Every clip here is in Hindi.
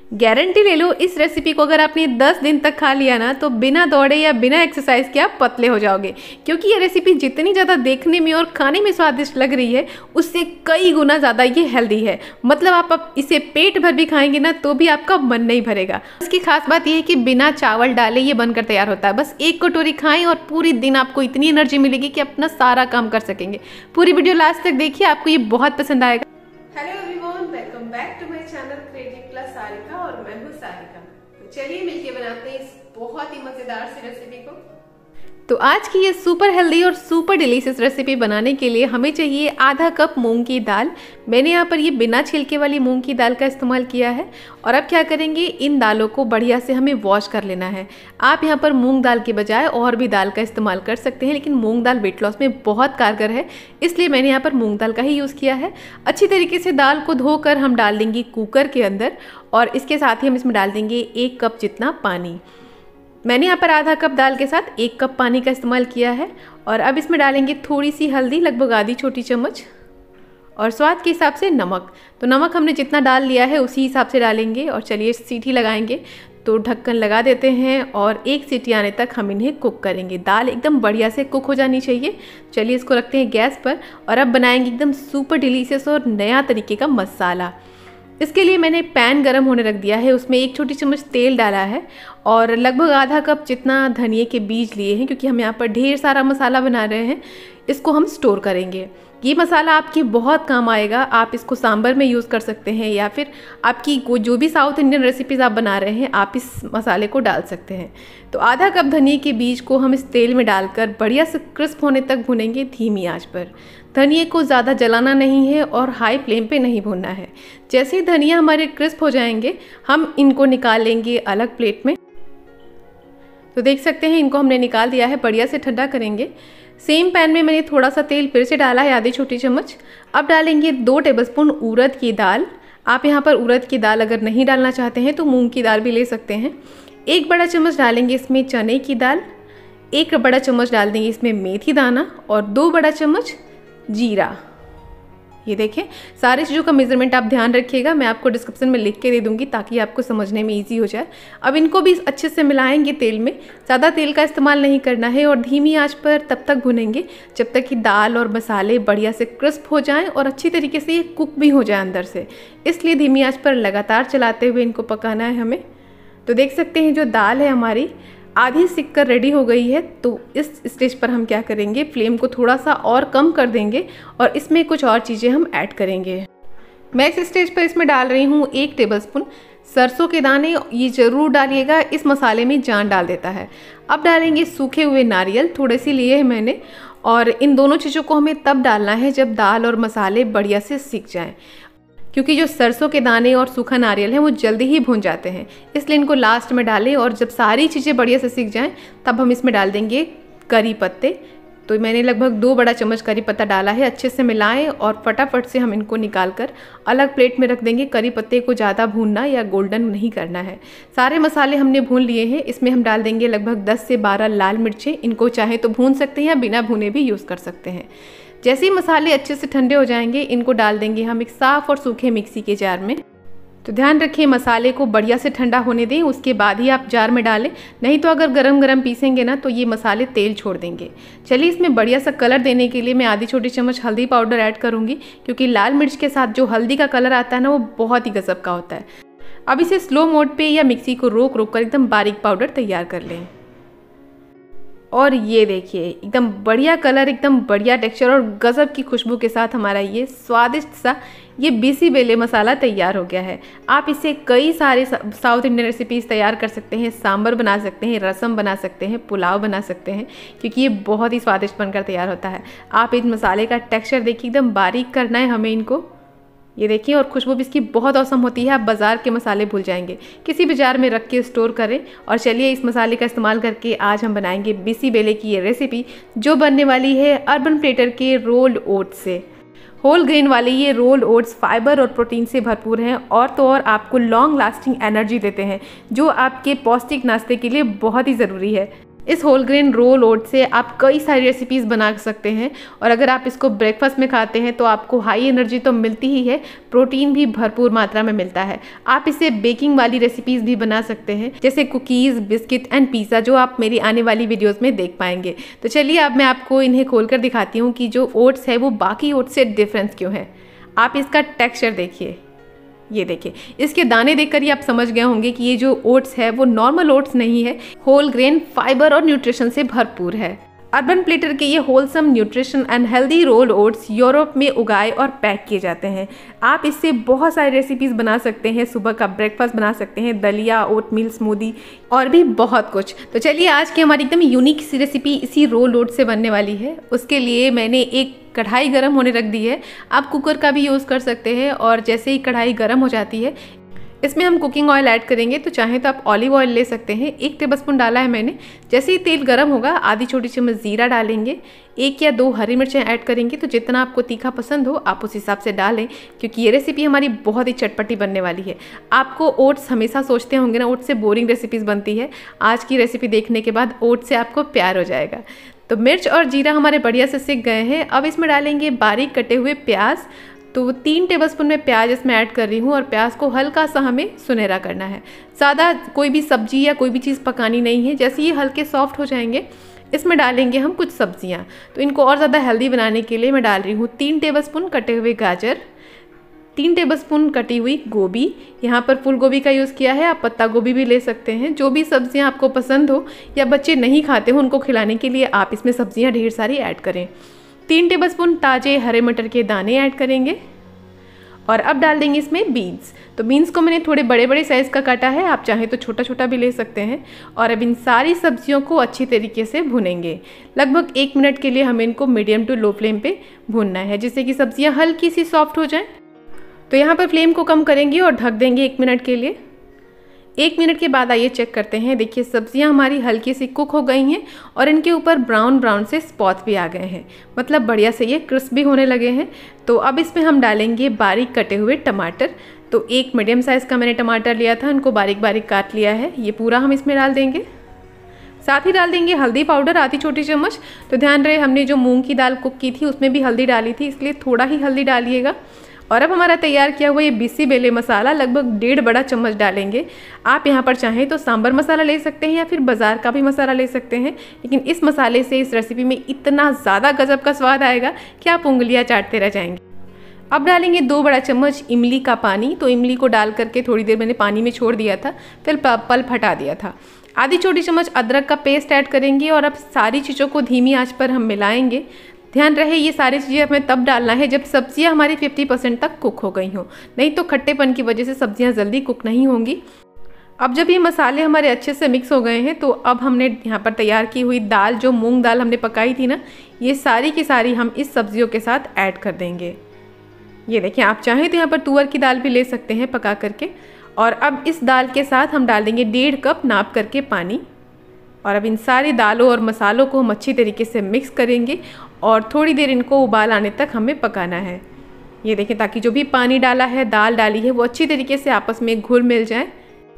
गारंटी ले लो, इस रेसिपी को अगर आपने 10 दिन तक खा लिया ना तो बिना दौड़े या बिना एक्सरसाइज के आप पतले हो जाओगे। क्योंकि ये रेसिपी जितनी ज़्यादा देखने में और खाने में स्वादिष्ट लग रही है उससे कई गुना ज़्यादा ये हेल्दी है। मतलब आप इसे पेट भर भी खाएंगे ना तो भी आपका मन नहीं भरेगा। इसकी खास बात यह है कि बिना चावल डाले ये बनकर तैयार होता है। बस एक कटोरी खाएं और पूरी दिन आपको इतनी एनर्जी मिलेगी कि अपना सारा काम कर सकेंगे। पूरी वीडियो लास्ट तक देखिए, आपको ये बहुत पसंद आएगा। Hello everyone, welcome back to my channel creative plus Sarika और मैं हूँ सारिका। तो चलिए मिलके बनाते हैं इस बहुत ही मजेदार सी रेसिपी को। तो आज की ये सुपर हेल्दी और सुपर डिलीशियस रेसिपी बनाने के लिए हमें चाहिए आधा कप मूंग की दाल। मैंने यहाँ पर ये बिना छिलके वाली मूंग की दाल का इस्तेमाल किया है। और अब क्या करेंगे, इन दालों को बढ़िया से हमें वॉश कर लेना है। आप यहाँ पर मूंग दाल के बजाय और भी दाल का इस्तेमाल कर सकते हैं, लेकिन मूंग दाल वेट लॉस में बहुत कारगर है, इसलिए मैंने यहाँ पर मूंग दाल का ही यूज़ किया है। अच्छी तरीके से दाल को धोकर हम डाल देंगे कुकर के अंदर और इसके साथ ही हम इसमें डाल देंगे 1 कप जितना पानी। मैंने यहाँ पर आधा कप दाल के साथ 1 कप पानी का इस्तेमाल किया है। और अब इसमें डालेंगे थोड़ी सी हल्दी, लगभग आधी छोटी चम्मच, और स्वाद के हिसाब से नमक। तो नमक हमने जितना डाल लिया है उसी हिसाब से डालेंगे। और चलिए सीटी लगाएंगे, तो ढक्कन लगा देते हैं और 1 सीटी आने तक हम इन्हें कुक करेंगे। दाल एकदम बढ़िया से कुक हो जानी चाहिए। चलिए इसको रखते हैं गैस पर और अब बनाएंगे एकदम सुपर डिलीशियस और नया तरीके का मसाला। इसके लिए मैंने पैन गरम होने रख दिया है, उसमें 1 छोटी चम्मच तेल डाला है और लगभग आधा कप जितना धनिए के बीज लिए हैं। क्योंकि हम यहाँ पर ढेर सारा मसाला बना रहे हैं, इसको हम स्टोर करेंगे। ये मसाला आपके बहुत काम आएगा। आप इसको सांभर में यूज़ कर सकते हैं या फिर आपकी जो भी साउथ इंडियन रेसिपीज़ आप बना रहे हैं आप इस मसाले को डाल सकते हैं। तो आधा कप धनिए के बीज को हम इस तेल में डालकर बढ़िया से क्रिस्प होने तक भुनेंगे धीमी आंच पर। धनिए को ज़्यादा जलाना नहीं है और हाई फ्लेम पे नहीं भूनना है। जैसे ही धनिया हमारे क्रिस्प हो जाएंगे हम इनको निकाल लेंगे अलग प्लेट में। तो देख सकते हैं इनको हमने निकाल दिया है, बढ़िया से ठंडा करेंगे। सेम पैन में मैंने थोड़ा सा तेल फिर से डाला है, आधी छोटी चम्मच। अब डालेंगे 2 टेबलस्पून उड़द की दाल। आप यहाँ पर उड़द की दाल अगर नहीं डालना चाहते हैं तो मूंग की दाल भी ले सकते हैं। 1 बड़ा चम्मच डालेंगे इसमें चने की दाल, 1 बड़ा चम्मच डाल देंगे इसमें मेथी दाना और 2 बड़ा चम्मच जीरा। ये देखें, सारी चीज़ों का मेजरमेंट आप ध्यान रखिएगा, मैं आपको डिस्क्रिप्शन में लिख के दे दूंगी ताकि आपको समझने में इजी हो जाए। अब इनको भी अच्छे से मिलाएंगे तेल में। ज़्यादा तेल का इस्तेमाल नहीं करना है और धीमी आंच पर तब तक भुनेंगे जब तक कि दाल और मसाले बढ़िया से क्रिस्प हो जाएं और अच्छी तरीके से ये कुक भी हो जाए अंदर से। इसलिए धीमी आंच पर लगातार चलाते हुए इनको पकाना है हमें। तो देख सकते हैं जो दाल है हमारी आधी सिक कर रेडी हो गई है। तो इस स्टेज पर हम क्या करेंगे, फ्लेम को थोड़ा सा और कम कर देंगे और इसमें कुछ और चीज़ें हम ऐड करेंगे। मैं इस स्टेज पर इसमें डाल रही हूँ 1 टेबलस्पून सरसों के दाने। ये ज़रूर डालिएगा, इस मसाले में जान डाल देता है। अब डालेंगे सूखे हुए नारियल, थोड़े से लिए हैं मैंने। और इन दोनों चीज़ों को हमें तब डालना है जब दाल और मसाले बढ़िया से सीख जाएँ, क्योंकि जो सरसों के दाने और सूखा नारियल है वो जल्दी ही भून जाते हैं, इसलिए इनको लास्ट में डालें। और जब सारी चीज़ें बढ़िया से सीख जाएं तब हम इसमें डाल देंगे करी पत्ते। तो मैंने लगभग 2 बड़ा चम्मच करी पत्ता डाला है। अच्छे से मिलाएं और फटाफट से हम इनको निकाल कर अलग प्लेट में रख देंगे। करी पत्ते को ज़्यादा भूनना या गोल्डन नहीं करना है। सारे मसाले हमने भून लिए हैं। इसमें हम डाल देंगे लगभग 10 से 12 लाल मिर्चें। इनको चाहे तो भून सकते हैं या बिना भुने भी यूज़ कर सकते हैं। जैसे ही मसाले अच्छे से ठंडे हो जाएंगे इनको डाल देंगे हम एक साफ़ और सूखे मिक्सी के जार में। तो ध्यान रखिए मसाले को बढ़िया से ठंडा होने दें, उसके बाद ही आप जार में डालें, नहीं तो अगर गरम गरम पीसेंगे ना तो ये मसाले तेल छोड़ देंगे। चलिए इसमें बढ़िया सा कलर देने के लिए मैं आधी छोटी चम्मच हल्दी पाउडर ऐड करूँगी, क्योंकि लाल मिर्च के साथ जो हल्दी का कलर आता है ना वो बहुत ही गजब का होता है। अब इसे स्लो मोड पर या मिक्सी को रोक रोक कर एकदम बारीक पाउडर तैयार कर लें। और ये देखिए एकदम बढ़िया कलर, एकदम बढ़िया टेक्सचर और गजब की खुशबू के साथ हमारा ये स्वादिष्ट सा ये बिसीबेले मसाला तैयार हो गया है। आप इसे कई सारे साउथ इंडियन रेसिपीज़ तैयार कर सकते हैं, सांभर बना सकते हैं, रसम बना सकते हैं, पुलाव बना सकते हैं, क्योंकि ये बहुत ही स्वादिष्ट बनकर तैयार होता है। आप इस मसाले का टेक्सचर देखिए, एकदम बारीक करना है हमें इनको। ये देखिए, और खुशबू भी इसकी बहुत औसम होती है। आप बाज़ार के मसाले भूल जाएंगे, किसी भी जार में रख के स्टोर करें। और चलिए इस मसाले का इस्तेमाल करके आज हम बनाएंगे बिसीबेले की ये रेसिपी, जो बनने वाली है अर्बन प्लेटर के रोल्ड ओट्स से। होल ग्रेन वाले ये रोल्ड ओट्स फाइबर और प्रोटीन से भरपूर हैं और तो और आपको लॉन्ग लास्टिंग एनर्जी देते हैं, जो आपके पौष्टिक नाश्ते के लिए बहुत ही ज़रूरी है। इस होल ग्रेन रोल ओट से आप कई सारी रेसिपीज़ बना सकते हैं और अगर आप इसको ब्रेकफास्ट में खाते हैं तो आपको हाई एनर्जी तो मिलती ही है, प्रोटीन भी भरपूर मात्रा में मिलता है। आप इसे बेकिंग वाली रेसिपीज़ भी बना सकते हैं, जैसे कुकीज़, बिस्किट एंड पिज़्ज़ा, जो आप मेरी आने वाली वीडियोज़ में देख पाएंगे। तो चलिए अब मैं आपको इन्हें खोल कर दिखाती हूँ कि जो ओट्स है वो बाकी ओट्स से डिफरेंस क्यों है। आप इसका टेक्स्चर देखिए, ये देखिए, इसके दाने देखकर ही आप समझ गए होंगे कि ये जो ओट्स है वो नॉर्मल ओट्स नहीं है, होल ग्रेन, फाइबर और न्यूट्रिशन से भरपूर है। अर्बन प्लेटर के ये wholesome, nutrition and healthy roll oats Europe में उगाए और पैक किए जाते हैं। आप इससे बहुत सारी रेसिपीज़ बना सकते हैं, सुबह का ब्रेकफास्ट बना सकते हैं, दलिया, ओटमील, स्मूदी और भी बहुत कुछ। तो चलिए आज की हमारी एकदम यूनिक सी रेसिपी इसी रोल ओट से बनने वाली है। उसके लिए मैंने एक कढ़ाई गर्म होने रख दी है। आप कुकर का भी यूज़ कर सकते हैं और जैसे ही कढ़ाई गर्म हो जाती है इसमें हम कुकिंग ऑयल ऐड करेंगे। तो चाहे तो आप ऑलिव ऑयल ले सकते हैं, 1 टेबलस्पून डाला है मैंने। जैसे ही तेल गर्म होगा आधी छोटी चम्मच जीरा डालेंगे, 1 या 2 हरी मिर्चें ऐड करेंगे। तो जितना आपको तीखा पसंद हो आप उस हिसाब से डालें, क्योंकि ये रेसिपी हमारी बहुत ही चटपटी बनने वाली है। आपको ओट्स हमेशा सोचते होंगे ना, ओट्स से बोरिंग रेसिपीज़ बनती है। आज की रेसिपी देखने के बाद ओट्स से आपको प्यार हो जाएगा। तो मिर्च और जीरा हमारे बढ़िया से सिक गए हैं। अब इसमें डालेंगे बारीक कटे हुए प्याज। तो 3 टेबलस्पून में प्याज इसमें ऐड कर रही हूँ और प्याज को हल्का सा हमें सुनहरा करना है। ज़्यादा कोई भी सब्जी या कोई भी चीज़ पकानी नहीं है। जैसे ये हल्के सॉफ्ट हो जाएंगे इसमें डालेंगे हम कुछ सब्जियाँ। तो इनको और ज़्यादा हेल्दी बनाने के लिए मैं डाल रही हूँ 3 टेबलस्पून कटे हुए गाजर, 3 टेबलस्पून कटी हुई गोभी। यहाँ पर फूल गोभी का यूज़ किया है, आप पत्ता गोभी भी ले सकते हैं। जो भी सब्जियाँ आपको पसंद हो या बच्चे नहीं खाते हो उनको खिलाने के लिए आप इसमें सब्जियाँ ढेर सारी ऐड करें। 3 टेबलस्पून ताजे हरे मटर के दाने ऐड करेंगे और अब डाल देंगे इसमें बीन्स। तो बीन्स को मैंने थोड़े बड़े बड़े साइज़ का काटा है, आप चाहें तो छोटा छोटा भी ले सकते हैं। और अब इन सारी सब्जियों को अच्छी तरीके से भुनेंगे। लगभग 1 मिनट के लिए हमें इनको मीडियम टू लो फ्लेम पे भूनना है, जिससे कि सब्जियां हल्की सी सॉफ्ट हो जाएं। तो यहाँ पर फ्लेम को कम करेंगे और ढक देंगे 1 मिनट के लिए। 1 मिनट के बाद आइए चेक करते हैं। देखिए सब्जियां हमारी हल्की सी कुक हो गई हैं और इनके ऊपर ब्राउन ब्राउन से स्पॉट्स भी आ गए हैं, मतलब बढ़िया से ये क्रिस्प भी होने लगे हैं। तो अब इसमें हम डालेंगे बारीक कटे हुए टमाटर। तो 1 मीडियम साइज़ का मैंने टमाटर लिया था, इनको बारीक बारीक काट लिया है। ये पूरा हम इसमें डाल देंगे। साथ ही डाल देंगे हल्दी पाउडर आधी छोटी चम्मच। तो ध्यान रहे हमने जो मूंग की दाल कुक की थी उसमें भी हल्दी डाली थी, इसलिए थोड़ा ही हल्दी डालिएगा। और अब हमारा तैयार किया हुआ ये बिसी-बेले मसाला लगभग 1.5 बड़ा चम्मच डालेंगे। आप यहाँ पर चाहें तो सांभर मसाला ले सकते हैं या फिर बाज़ार का भी मसाला ले सकते हैं, लेकिन इस मसाले से इस रेसिपी में इतना ज़्यादा गजब का स्वाद आएगा कि आप उंगलियाँ चाटते रह जाएंगे। अब डालेंगे 2 बड़ा चम्मच इमली का पानी। तो इमली को डाल करके थोड़ी देर मैंने पानी में छोड़ दिया था, फिर पल्प हटा दिया था। आधी छोटी चम्मच अदरक का पेस्ट ऐड करेंगे और अब सारी चीज़ों को धीमी आंच पर हम मिलाएंगे। ध्यान रहे ये सारी चीज़ें हमें तब डालना है जब सब्जियां हमारी 50% तक कुक हो गई हों, नहीं तो खट्टेपन की वजह से सब्जियां जल्दी कुक नहीं होंगी। अब जब ये मसाले हमारे अच्छे से मिक्स हो गए हैं तो अब हमने यहाँ पर तैयार की हुई दाल, जो मूंग दाल हमने पकाई थी ना, ये सारी की सारी हम इस सब्जियों के साथ ऐड कर देंगे। ये देखिए, आप चाहें तो यहाँ पर तुअर की दाल भी ले सकते हैं पका करके। और अब इस दाल के साथ हम डाल देंगे 1.5 कप नाप करके पानी। और अब इन सारी दालों और मसालों को हम अच्छी तरीके से मिक्स करेंगे और थोड़ी देर इनको उबाल आने तक हमें पकाना है। ये देखें, ताकि जो भी पानी डाला है, दाल डाली है, वो अच्छी तरीके से आपस में घुल मिल जाए।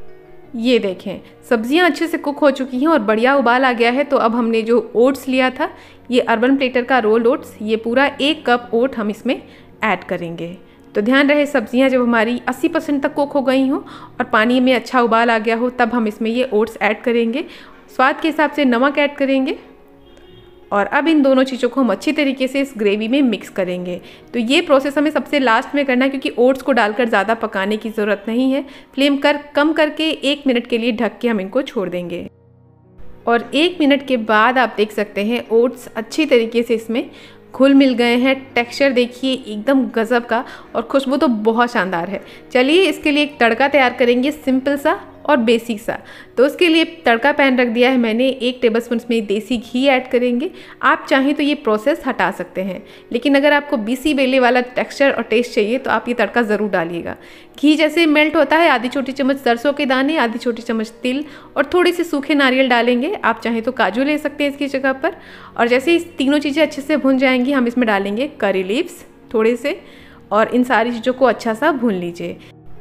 ये देखें सब्जियां अच्छे से कुक हो चुकी हैं और बढ़िया उबाल आ गया है। तो अब हमने जो ओट्स लिया था, ये अर्बन प्लेटर का रोल ओट्स, ये पूरा 1 कप ओट हम इसमें ऐड करेंगे। तो ध्यान रहे सब्जियां जब हमारी 80% तक कुक हो गई हों और पानी में अच्छा उबाल आ गया हो, तब हम इसमें ये ओट्स ऐड करेंगे। स्वाद के हिसाब से नमक ऐड करेंगे और अब इन दोनों चीज़ों को हम अच्छी तरीके से इस ग्रेवी में मिक्स करेंगे। तो ये प्रोसेस हमें सबसे लास्ट में करना है, क्योंकि ओट्स को डालकर ज़्यादा पकाने की ज़रूरत नहीं है। फ्लेम कम करके 1 मिनट के लिए ढक के हम इनको छोड़ देंगे। और 1 मिनट के बाद आप देख सकते हैं ओट्स अच्छी तरीके से इसमें घुल मिल गए हैं। टेक्सचर देखिए एकदम गजब का और खुशबू तो बहुत शानदार है। चलिए इसके लिए एक तड़का तैयार करेंगे, सिंपल सा और बेसिक सा। तो उसके लिए तड़का पैन रख दिया है मैंने, 1 टेबलस्पून में देसी घी ऐड करेंगे। आप चाहें तो ये प्रोसेस हटा सकते हैं, लेकिन अगर आपको बिसी-बेले वाला टेक्सचर और टेस्ट चाहिए तो आप ये तड़का ज़रूर डालिएगा। घी जैसे मेल्ट होता है, आधी छोटी चम्मच सरसों के दाने, आधी छोटी चम्मच तिल और थोड़े से सूखे नारियल डालेंगे। आप चाहें तो काजू ले सकते हैं इसकी जगह पर। और जैसे इस तीनों चीज़ें अच्छे से भुन जाएंगी, हम इसमें डालेंगे करी लीव्स थोड़े से और इन सारी चीज़ों को अच्छा सा भून लीजिए।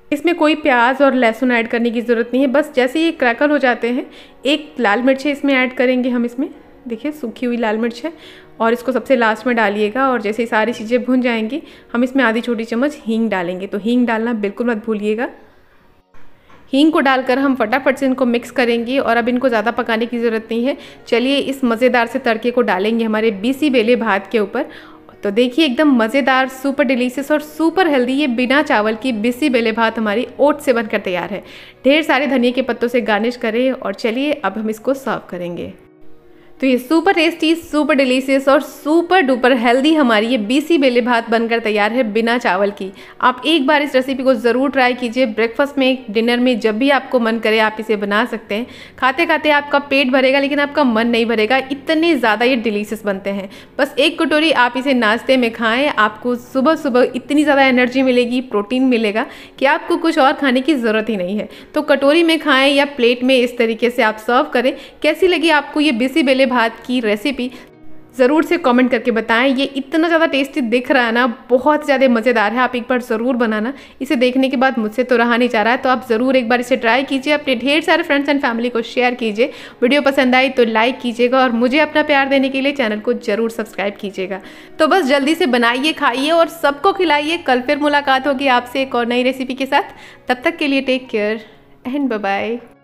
इसमें कोई प्याज और लहसुन ऐड करने की ज़रूरत नहीं है। बस जैसे ये क्रैकल हो जाते हैं, एक लाल मिर्च है इसमें ऐड करेंगे हम। इसमें देखिए सूखी हुई लाल मिर्च है और इसको सबसे लास्ट में डालिएगा। और जैसे सारी चीज़ें भुन जाएंगी, हम इसमें आधी छोटी चम्मच हींग डालेंगे। तो हींग डालना बिल्कुल मत भूलिएगा। हींग को डालकर हम फटाफट से इनको मिक्स करेंगे और अब इनको ज़्यादा पकाने की ज़रूरत नहीं है। चलिए इस मज़ेदार से तड़के को डालेंगे हमारे बिसी-बेले भात के ऊपर। तो देखिए एकदम मज़ेदार, सुपर डिलीशियस और सुपर हेल्दी ये बिना चावल की बिसी-बेले भात हमारी ओट्स से बनकर तैयार है। ढेर सारे धनिया के पत्तों से गार्निश करें और चलिए अब हम इसको सर्व करेंगे। तो ये सुपर टेस्टी, सुपर डिलीशियस और सुपर डुपर हेल्दी हमारी ये बिसी-बेले भात बनकर तैयार है बिना चावल की। आप एक बार इस रेसिपी को ज़रूर ट्राई कीजिए। ब्रेकफास्ट में, डिनर में, जब भी आपको मन करे आप इसे बना सकते हैं। खाते खाते आपका पेट भरेगा लेकिन आपका मन नहीं भरेगा, इतने ज़्यादा ये डिलीशियस बनते हैं। बस एक कटोरी आप इसे नाश्ते में खाएँ, आपको सुबह सुबह इतनी ज़्यादा एनर्जी मिलेगी, प्रोटीन मिलेगा कि आपको कुछ और खाने की ज़रूरत ही नहीं है। तो कटोरी में खाएँ या प्लेट में इस तरीके से आप सर्व करें। कैसी लगी आपको ये बिसी-बेले भात की रेसिपी ज़रूर से कमेंट करके बताएं। ये इतना ज़्यादा टेस्टी दिख रहा है ना, बहुत ज़्यादा मज़ेदार है। आप एक बार ज़रूर बनाना। इसे देखने के बाद मुझसे तो रहा नहीं जा रहा है, तो आप ज़रूर एक बार इसे ट्राई कीजिए। अपने ढेर सारे फ्रेंड्स एंड फैमिली को शेयर कीजिए। वीडियो पसंद आई तो लाइक कीजिएगा और मुझे अपना प्यार देने के लिए चैनल को ज़रूर सब्सक्राइब कीजिएगा। तो बस जल्दी से बनाइए, खाइए और सबको खिलाइए। कल फिर मुलाकात होगी आपसे एक और नई रेसिपी के साथ। तब तक के लिए take care and bye bye.